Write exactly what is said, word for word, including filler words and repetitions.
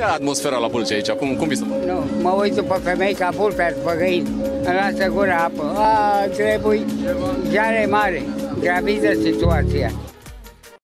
e atmosfera la Bulcea aici? Cum, cum vi se pare? Nu, mă uit după femei ca pulpea după găini. Îmi lasă gura apă. A, trebuie, chiar e mare. Gravidă situația.